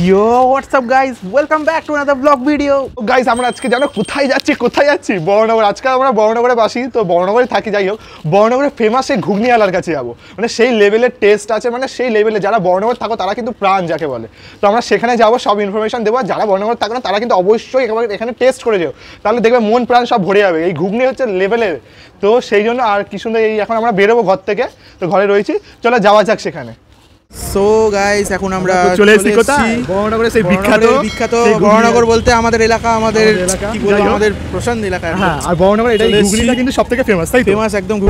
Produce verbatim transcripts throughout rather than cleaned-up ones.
Yo, what's up guys? Welcome back to another vlog video. Guys, আমরা আজকে জানো কোথায় যাচ্ছি কোথায় যাচ্ছি বর্ণনগর। আজকে আমরা বর্ণনগরে বাসি, তো বর্ণনগরে থাকি। যাই হোক, বর্ণনগরের ফেমাস এই ঘুগনি আলার কাছে যাবো। মানে সেই লেভেলের টেস্ট আছে, মানে সেই লেভেলে যারা বর্ণনগর থাকো তারা কিন্তু প্রাণ যাকে বলে। তো আমরা সেখানে যাবো, সব ইনফরমেশন দেবো। যারা বর্ণনগর থাকো না তারা কিন্তু অবশ্যই এখানে টেস্ট করে যাও, তাহলে দেখবে মন প্রাণ সব ভরে যাবে। এই ঘুগনি হচ্ছে লেভেলের। তো সেই জন্য আর কি সুন্দর, এই এখন আমরা বেরোবো ঘর থেকে, তো ঘরে রয়েছি, চলো যাওয়া যাক সেখানে। সো গাইস, এখন আমরা চলে এসেছি কোথায়? বর্ণনগরের সেই বিখ্যাত বিখ্যাত বর্ণনগর বলতে আমাদের এলাকা, আমাদের কি বলবো, আমাদের প্রশান্ত এলাকা। হ্যাঁ, আর বর্ণনগর এটাই ঘুগনিটা কিন্তু সবথেকে ফেমাস, তাই তো? ফেমাস একদম।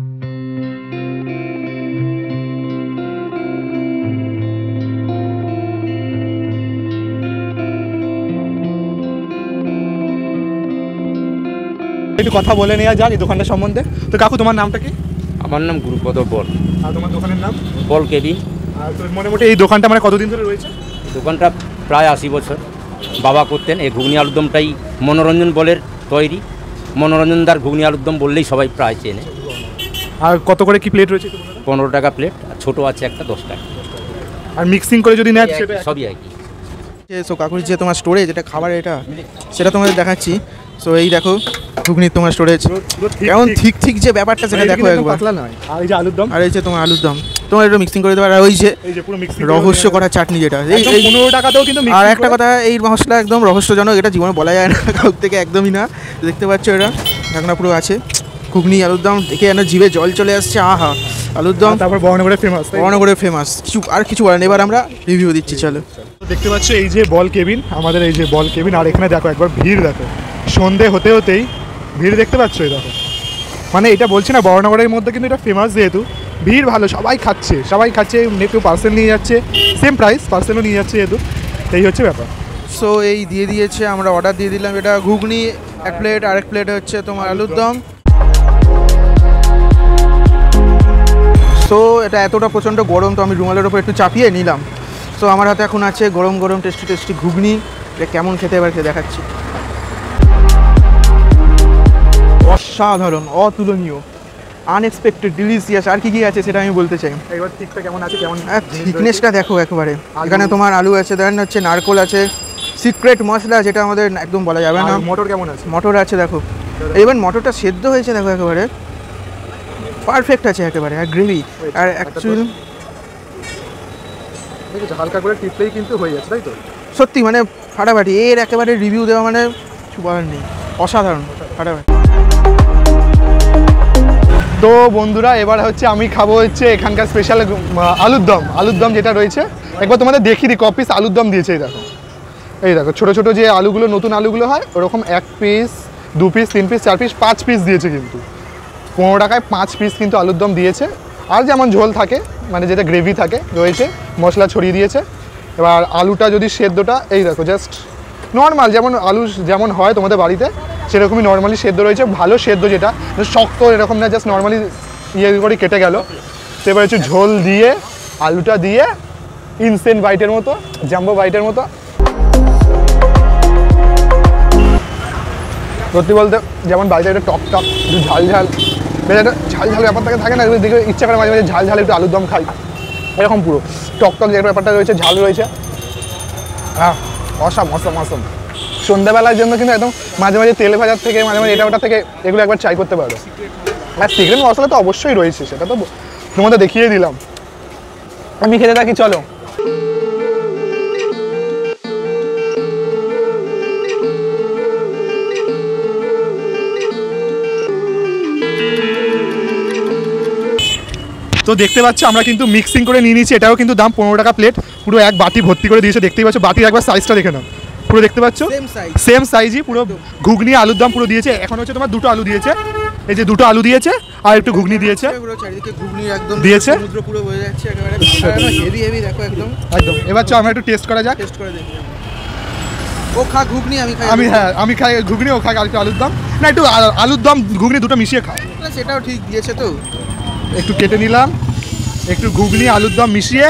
একটু কথা বলে নেওয়া যাক এই দোকানটার সম্বন্ধে। তো কাকু, তোমার নামটা কি? আমার নাম গুরুপদ বল। আর তোমার দোকানের নাম? বল কেবি। আর তো মোটামুটি এই দোকানটা মানে কতদিন ধরে রয়েছে? দোকানটা প্রায় আশি বছর বাবা করতেন। এই ঘুগনি আলুরদমটাই মনোরঞ্জন বলের তৈরি। মনোরঞ্জনদার ঘুগনি আলুরদম বললেই সবাই প্রায় চেনে। আর কত করে কি প্লেট রয়েছে? পনেরো টাকা প্লেট, আর ছোটো আছে একটা দশ টাকা। আর মিক্সিং করে যদি নেয় সেটা সবই একই। সো কাকুর যে তোমার স্টোরেজ, এটা খাবার এটা সেটা তোমাদের দেখাচ্ছি। সো এই দেখো ঘুগনি তোমার স্টোরেজ কেমন ঠিক ঠিক যে ব্যাপারটা সেটা দেখো একবার। পাতলা নয়। আর এই যে আলুর দম, আর এই যে তোমার আলুর দম তোমার একটু মিক্সিং করে দেবে। আর ওই যে এই যে পুরো মিক্সিং রহস্য করা চাটনি, যেটা এই পনেরো টাকাতেও কিন্তু। আর একটা কথা, এই মশলা একদম রহস্যজনক, এটা জীবনে বলা যায় না কাউর থেকে, একদমই না। দেখতে পাচ্ছ এটা ঢাকনা পুরো আছে। ঘুগনি আলুর দম দেখে যেন জিভে জল চলে আসছে। আহা, আলুর দম। তারপর বর্ণনগরের ফেমাস, বর্ণনগরের ফেমাস। কিছু আর কিছু বলেন, এবার আমরা রিভিউ দিচ্ছি, চলো। দেখতে পাচ্ছ এই যে বল কেবিন, আমাদের এই যে বল কেবিন। আর এখানে দেখো একবার ভিড় দেখো, সন্ধে হতে হতেই ভিড় দেখতে পাচ্ছ। এই দেখো, মানে এটা বলছি না, বর্ণনগরের মধ্যে কিন্তু এটা ফেমাস, যেহেতু ভিড় ভালো, সবাই খাচ্ছে সবাই খাচ্ছে কেউ পার্সেল নিয়ে যাচ্ছে, সেম প্রাইস পার্সেলও নিয়ে যাচ্ছে, যেহেতু এই হচ্ছে ব্যাপার। সো এই দিয়ে দিয়েছে, আমরা অর্ডার দিয়ে দিলাম। এটা ঘুগনি এক প্লেট, আরেক প্লেট হচ্ছে তোমার আলুর দম। সো এটা এতটা প্রচণ্ড গরম, তো আমি রুমালের ওপর একটু চাপিয়ে নিলাম। সো আমার হাতে এখন আছে গরম গরম টেস্টি টেস্টি ঘুগনি। এটা কেমন খেতে এবার খেয়ে দেখাচ্ছি। অসাধারণ, অতুলনীয়, আনএক্সপেক্টেড, ডিলিশিয়াস। আর কি কি আছে সেটা আমি বলতে চাই। এবার ঠিকঠাক কেমন আছে, কেমন থিকনেসটা দেখো একেবারে। এখানে তোমার আলু আছে, দেন হচ্ছে নারকোল আছে, সিক্রেট মশলা যেটা আমাদের একদম বলা যাবে না। মটর কেমন আছে? মটর আছে দেখো, এবার মটরটা সেদ্ধ হয়েছে দেখো, একেবারে পারফেক্ট আছে একেবারে। আর গ্রেভি, আর অ্যাকচুয়ালি হালকা করে টিপলেই কিন্তু হয়ে যাচ্ছে, তাই তো? সত্যি মানে ফাটাফাটি। এর একেবারে রিভিউ দেওয়া মানে কিছু বলার নেই, অসাধারণ, ফাটাফাটি। তো বন্ধুরা, এবার হচ্ছে আমি খাবো হচ্ছে এখানকার স্পেশাল আলুর দম। আলুর দম যেটা রয়েছে একবার তোমাদের দেখিয়ে দিই, ক পিস আলুর দম দিয়েছে। এই দেখো, এই দেখো ছোটো ছোটো যে আলুগুলো, নতুন আলুগুলো হয় ওরকম এক পিস, দু পিস, তিন পিস, চার পিস, পাঁচ পিস দিয়েছে। কিন্তু পনেরো টাকায় পাঁচ পিস কিন্তু আলুর দম দিয়েছে। আর যেমন ঝোল থাকে, মানে যেটা গ্রেভি থাকে রয়েছে, মশলা ছড়িয়ে দিয়েছে। এবার আলুটা যদি সেদ্ধটা, এই দেখো জাস্ট নর্মাল যেমন আলু যেমন হয় তোমাদের বাড়িতে সেরকমই নর্মালি সেদ্ধ রয়েছে। ভালো সেদ্ধ, যেটা শক্ত এরকম না, জাস্ট নর্মালি ইয়ে করে কেটে গেল। তো এবার হচ্ছে ঝোল দিয়ে আলুটা দিয়ে ইনস্ট্যান্ট বাইটের মতো, জাম্বো বাইটের মতো। সত্যি বলতে যেমন বাড়িতে একটা টক টক, একটু ঝাল ঝাল, বেশ একটা ঝাল ঝাল ব্যাপার থাকে থাকে না, দেখে ইচ্ছা করে মাঝে মাঝে ঝাল ঝাল একটু আলুর দম খাই, এরকম পুরো টক টক যে ব্যাপারটা রয়েছে, ঝাল রয়েছে। হ্যাঁ, অসাম অসাম অসাম। সন্ধ্যাবেলার জন্য কিন্তু একদম মাঝে মাঝে তেল ভাজার থেকে, মাঝে মাঝে এটা ওটা থেকে এগুলো একবার ট্রাই করতে পারো। আর সিক্রেট মশলা তো অবশ্যই রয়েছে, সেটা তো তোমাদের দেখিয়ে দিলাম। আমি খেতে থাকি, চলো। তো দেখতে পাচ্ছ আমরা কিন্তু মিক্সিং করে নিয়ে নিয়েছি। এটাও কিন্তু দাম পনেরো টাকা প্লেট, পুরো এক বাটি ভর্তি করে দিয়েছে। দেখতেই পাচ্ছ, বাটির একবার সাইজটা দেখে নাও, পুরো দেখতে পাচ্ছ সেম সাইজই, পুরো ঘুগনি আলুর দম পুরো দিয়েছে। এখন হচ্ছে তোমার দুটো আলু দিয়েছে, এই যে দুটো আলু দিয়েছে, আর একটু ঘুগনি দিয়েছে দিয়েছে একদম। এবার চল আমরা একটু টেস্ট করা যাক। ও খা ঘুগনি, আমি খাই। আমি হ্যাঁ আমি খাই ঘুগনি, ও খাই আর একটু আলুর দম। না, একটু আলুর দম ঘুগনি দুটো মিশিয়ে খাও। সেটাও ঠিক দিয়েছে। তো একটু কেটে নিলাম, একটু ঘুগনি আলুর দম মিশিয়ে।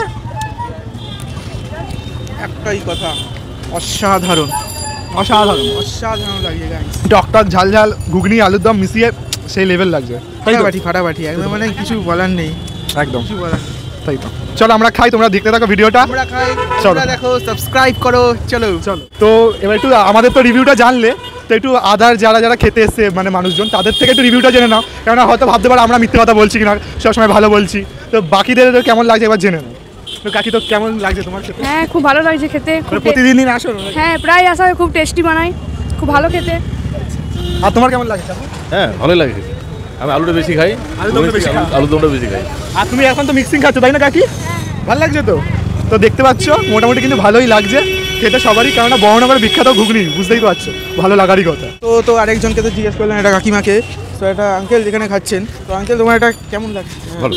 একটাই কথা, অসাধারণ অসাধারণ অসাধারণ লাগছে গাইস। টক টক ঝাল ঝাল ঘুগনি আলুর দম মিশিয়ে সেই লেভেল লাগছে, ফাটাফাটি ফাটাফাটি একদম, মানে কিছু বলার নেই, একদম কিছু বলার। তাই তো চলো আমরা খাই, তোমরা দেখতে থাকো ভিডিওটা। আমরা খাই, চলো। তোমরা দেখো, সাবস্ক্রাইব করো, চলো চলো। তো এবার একটু আমাদের তো রিভিউটা জানলে, তো একটু আদার যারা যারা খেতে এসছে মানে মানুষজন, তাদের থেকে একটু রিভিউটা জেনে নাও, কেননা হয়তো ভাবতে পারো আমরা মিথ্যে কথা বলছি কিনা, সবসময় ভালো বলছি। তো বাকিদের কেমন লাগছে এবার জেনে নাও। তো কাকি তো কেমন লাগছে তোমার খেতে? হ্যাঁ খুব ভালো লাগছে খেতে, খুব প্রতিদিন দিন আসো? হ্যাঁ প্রায় আসা হয়, খুব টেস্টি বানাই, খুব ভালো খেতে। আর তোমার কেমন লাগছে? হ্যাঁ ভালোই লাগে, আমি আলুটা বেশি খাই, আলুদমটা বেশি খাও? আলুদমটা বেশি খাই। আর তুমি এখন তো মিক্সিং খাচ্ছ তাই না কাকি? ভালো লাগছে তো? তো দেখতে পাচ্ছ মোটামুটি কিন্তু ভালোই লাগছে খেতে সবারই, কেননা বরানগরের বিখ্যাত ঘুগনি, বুঝতেই তো পারছো ভালো লাগারই কথা। তো তো আরেকজনকে তো জিজ্ঞেস করলেন এটা কাকিমাকে, তো এটা আঙ্কেল যেখানে খাচ্ছেন, তো আঙ্কেল তোমার এটা কেমন লাগছে? ভালো।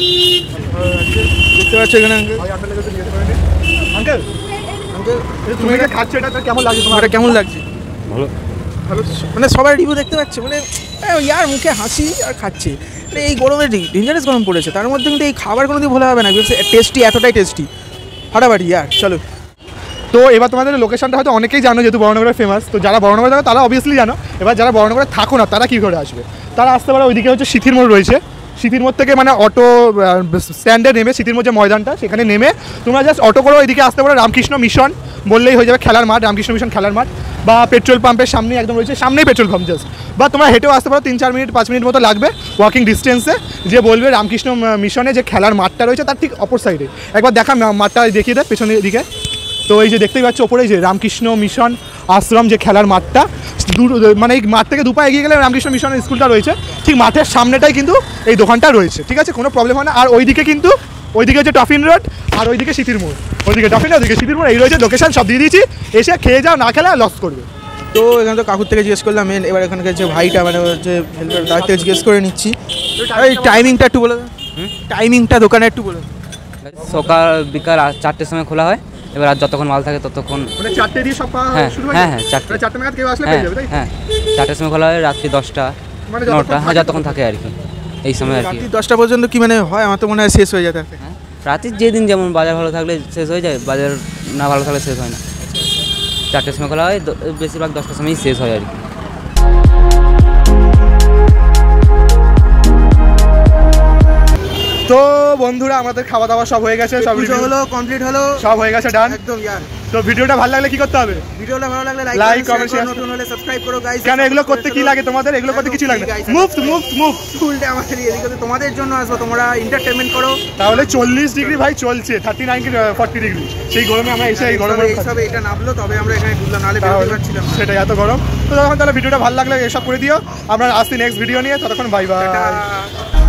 দেখতে পাচ্ছ এখানে আঙ্কেল, আঙ্কেল আঙ্কেল তুমি এটা খাচ্ছ, এটা কেমন লাগছে তোমার? এটা কেমন লাগছে? ভালো ভালো, মানে সবাই রিভিউ দেখতে পাচ্ছে, মানে ইয়ার মুখে হাসি আর খাচ্ছে। মানে এই গরমে ডেঞ্জারাস গরম পড়েছে, তার মধ্যে কিন্তু এই খাবার কোনো দিন ভোলা হবে না, টেস্টি, এতটাই টেস্টি, ফাটাফাটি ইয়ার। চলো। তো এবার তোমাদের লোকেশনটা হয়তো অনেকেই জানো, যেহেতু বরানগরের ফেমাস, তো যারা বরানগরে থাকো তারা অবভিয়াসলি জানো। এবার যারা বরানগরে থাকো না তারা কী করে আসবে? তারা আসতে পারে, ওইদিকে হচ্ছে সিথির মোড় রয়েছে, সিথির মোড় থেকে মানে অটো স্ট্যান্ডে নেমে, সিথির মোড় যে ময়দানটা সেখানে নেমে তোমরা জাস্ট অটো করে ওইদিকে আসতে পারো, রামকৃষ্ণ মিশন বললেই হয়ে যাবে, খেলার মাঠ, রামকৃষ্ণ মিশন খেলার মাঠ, বা পেট্রোল পাম্পের সামনে একদম রয়েছে, সামনেই পেট্রোল পাম্প জাস্ট, বা তোমরা হেঁটেও আসতে পারো, তিন চার মিনিট পাঁচ মিনিট মতো লাগবে ওয়াকিং ডিস্টেন্সে। যে বলবে রামকৃষ্ণ মিশনে যে খেলার মাঠটা রয়েছে তার ঠিক অপর সাইডে, একবার দেখা মাঠটা দেখিয়ে দেয় পেছনের দিকে। তো এই যে দেখতেই পাচ্ছ ওপরে যে রামকৃষ্ণ মিশন আশ্রম যে খেলার মাঠটা, মানে এই মাঠ থেকে দুপা এগিয়ে গেলে রামকৃষ্ণ মিশন স্কুলটা রয়েছে, ঠিক মাঠের সামনেটাই কিন্তু এই দোকানটা রয়েছে, ঠিক আছে, কোনো প্রবলেম হয় না। আর ওইদিকে কিন্তু ওইদিকে হচ্ছে টফিন রোড, আর ওইদিকে সিথির মোড়, ওইদিকে টফিন, ওইদিকে সিথির মোড়, এই রয়েছে লোকেশন, সব দিয়ে দিয়েছি, এসে খেয়ে যাও, না খেলে লস করবে। তো এখানে তো কাকুর থেকে জিজ্ঞেস করলাম, এবার এখানকার যে ভাইটা মানে যে হেল্পার, তার থেকে জিজ্ঞেস করে নিচ্ছি এই টাইমিংটা একটু বলে, টাইমিংটা দোকানে একটু বলে। সকাল বিকাল চারটের সময় খোলা হয়, এবার আর যতক্ষণ মাল থাকে ততক্ষণ। মানে চারটে দিয়ে সব হ্যাঁ শুরু হয়? হ্যাঁ হ্যাঁ চারটে, চারটে নাগাদ কেউ আসলে হ্যাঁ পেয়ে যাবে, তাই? হ্যাঁ চারটের সময় খোলা হয়, রাত্রি দশটা মানে নটা, হ্যাঁ যতক্ষণ থাকে আর কি, এই সময় আর কি। রাত্রি দশটা পর্যন্ত কি মানে হয়? আমার তো মনে হয় শেষ হয়ে যেতে। হ্যাঁ রাত্রির যেদিন যেমন, বাজার ভালো থাকলে শেষ হয়ে যায়, বাজার না ভালো থাকলে শেষ হয় না। চারটের সময় খোলা হয়, বেশিরভাগ দশটার সময়ই শেষ হয় আর কি। তো বন্ধুরা আমাদের খাওয়া দাওয়া সব হয়ে গেছে, সব পুজো হলো, কমপ্লিট হলো, সব হয়ে গেছে, ডান একদম ইয়ার। তো ভিডিওটা ভালো লাগলে কি করতে হবে? ভিডিওটা ভালো লাগলে Like, like, comment, comment, share। নতুন হলে সাবস্ক্রাইব করো গাইস। কেন এগুলো করতে কি লাগে তোমাদের? এগুলো করতে কিছু লাগে না, মুভ মুভ মুভ উল্টে আমাদের এদিকে তো তোমাদের জন্য আসবো, তোমরা এন্টারটেইনমেন্ট করো। তাহলে চল্লিশ ডিগ্রি ভাই চলছে, থার্টি নাইন ফর্টি ডিগ্রি, সেই গরমে আমরা এসে এই গরমে এইসবে এটা নামলো, তবে আমরা এখানে ঘুরলাম, নাহলে বেরোতে পারছিলাম না। সেটাই, এত গরম। তো তখন তাহলে ভিডিওটা ভালো লাগলে এসব করে দিও, আমরা আসছি নেক্সট ভিডিও নিয়ে, ততক্ষণ বাই বাই।